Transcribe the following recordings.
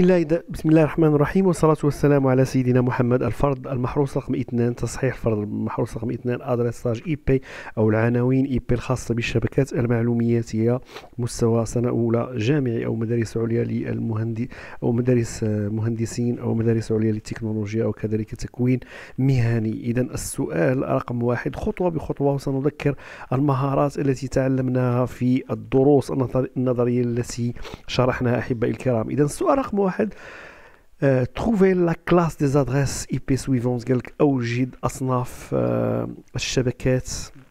بسم الله الرحمن الرحيم، والصلاة والسلام على سيدنا محمد. الفرض المحروس رقم 2، تصحيح الفرض المحروس رقم 2، أدريساج إي بي أو العناوين إي بي الخاصة بالشبكات المعلوماتية، مستوى سنة أولى جامعي أو مدارس عليا للمهندس أو مدارس مهندسين أو مدارس عليا للتكنولوجيا أو كذلك تكوين مهني. إذا السؤال رقم 1 خطوة بخطوة، وسنذكر المهارات التي تعلمناها في الدروس النظرية التي شرحناها أحبائي الكرام. إذا السؤال رقم 1، trouver la classe des adresses IP suivantes. قالك أوجد أصناف الشبكات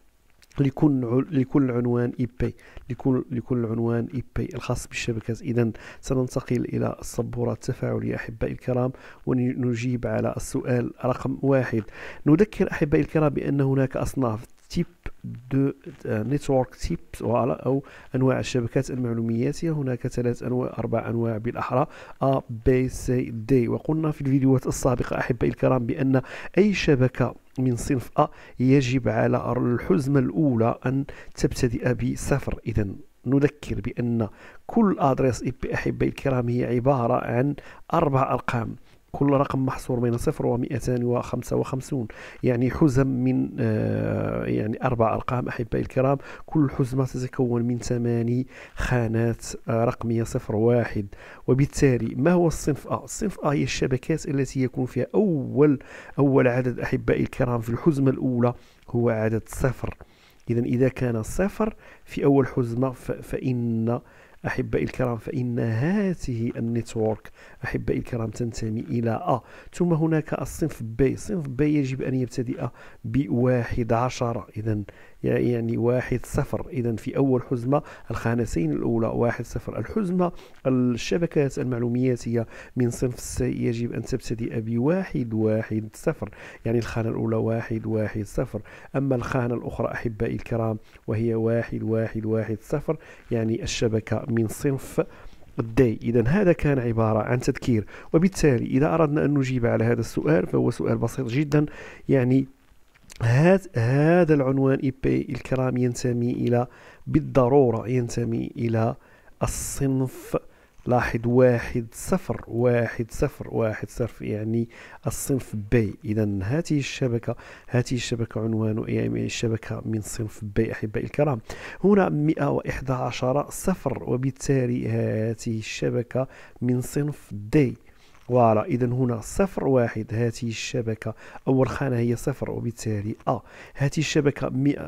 لكل عنوان اي بي، لكل عنوان اي بي الخاص بالشبكات. اذا سننتقل الى السبوره التفاعليه احبائي الكرام ونجيب على السؤال رقم 1. نذكر احبائي الكرام بان هناك اصناف تيب دو نتورك تيبس او انواع الشبكات المعلوماتيه. هناك 4 انواع بالاحرى، A B C D. وقلنا في الفيديوهات السابقه احبائي الكرام بان اي شبكه من صنف A يجب على الحزمة الأولى أن تبتدئ بصفر. إذا نذكر بأن كل أدريس إي بي أحبائي الكرام هي عبارة عن 4 أرقام، كل رقم محصور بين 0 و 255، يعني حزم من يعني 4 أرقام أحبائي الكرام. كل حزمة تتكون من 8 خانات رقمية 0 1. وبالتالي ما هو الصنف A؟ الصنف A هي الشبكات التي يكون فيها أول عدد أحبائي الكرام في الحزمة الأولى هو عدد 0. إذا كان 0 في أول حزمة فإن أحبائي الكرام فإن هذه النتورك أحبائي الكرام تنتمي إلى A. ثم هناك الصنف B. صنف B يجب أن يبتدئ ب11. إذا يعني 1 0. إذا في أول حزمة الخانتين الأولى 1 0. الحزمة الشبكات المعلوماتية من صنف C يجب أن تبتدئ ب1 1 0، يعني الخانة الأولى 1 1 0. أما الخانة الأخرى أحبائي الكرام وهي 1 1 1 0، يعني الشبكة من صنف الدي. إذا هذا كان عبارة عن تذكير. وبالتالي إذا أردنا أن نجيب على هذا السؤال فهو سؤال بسيط جدا. يعني هذا العنوان اي بي الكرام بالضرورة ينتمي إلى الصنف، لاحظ 1 0 1 0 1 0، يعني الصنف بي. إذا هذه الشبكة عنوان يعني الشبكة من صنف بي أحبائي الكرام. هنا 111 0، وبالتالي هذه الشبكة من صنف دي. فوالا. إذا هنا 0 1، هذه الشبكة أول خانة هي 0 وبالتالي هذه الشبكة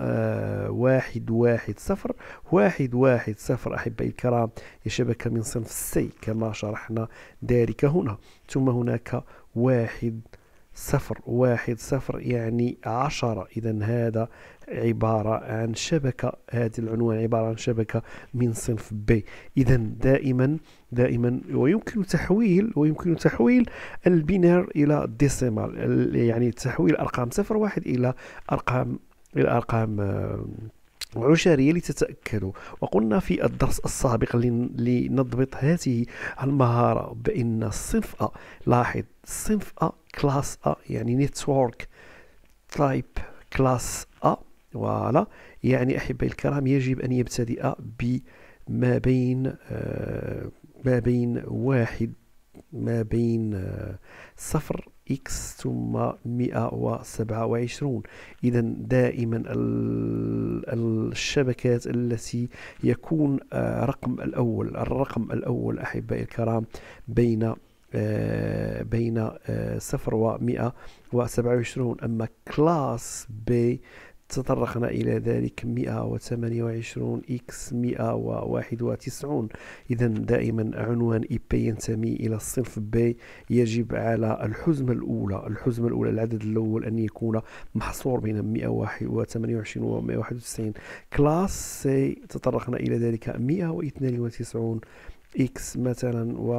1 1 0 1 1 0 أحبائي الكرام هي شبكة من صنف سي كما شرحنا ذلك هنا. ثم هناك 1 0 1 0 يعني 10. إذا هذا عبارة عن شبكة، هذا العنوان عبارة عن شبكة من صنف بي. إذا دائما ويمكن تحويل البينار إلى ديسيمال، يعني تحويل أرقام 0 1 إلى أرقام عشرية لتتأكدوا. وقلنا في الدرس السابق لنضبط هذه المهارة بأن الصنف A، لاحظ صنف A كلاس A يعني نتورك تايب كلاس A. فوالا. يعني أحبائي الكرام يجب أن يبتدئ بما بين ما بين 0 إكس ثم 127. إذا دائما الشبكات التي يكون الرقم الأول أحبائي الكرام بين 0 و 127. أما كلاس بي تطرقنا إلى ذلك 128 إكس 191. إذا دائما عنوان إي بي ينتمي إلى الصنف بي يجب على الحزمة الأولى العدد الأول أن يكون محصور بين 128 و 191. كلاس سي تطرقنا إلى ذلك 192 إكس مثلا و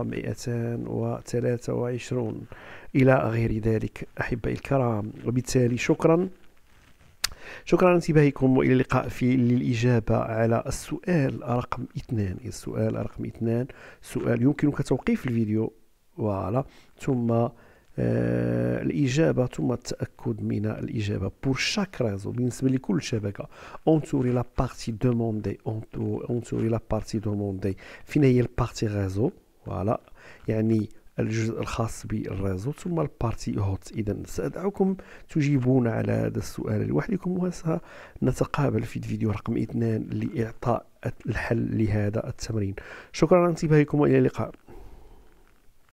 223 إلى غير ذلك أحبائي الكرام. وبالتالي شكرا انتباهكم، والى اللقاء للإجابة على السؤال رقم 2. سؤال يمكنك توقيف الفيديو فوالا ثم الإجابة ثم التأكد من الإجابة. pour chaque réseau بالنسبة لكل شبكة انظري لا بارتي دوموندي، فين هي البارتي réseau فوالا، يعني الجزء الخاص بالريزو ثم البارتي هوت. إذا سأدعوكم تجيبون على هذا السؤال لوحدكم، وسنتقابل في الفيديو رقم 2 لإعطاء الحل لهذا التمرين. شكرا على انتباهكم وإلى اللقاء.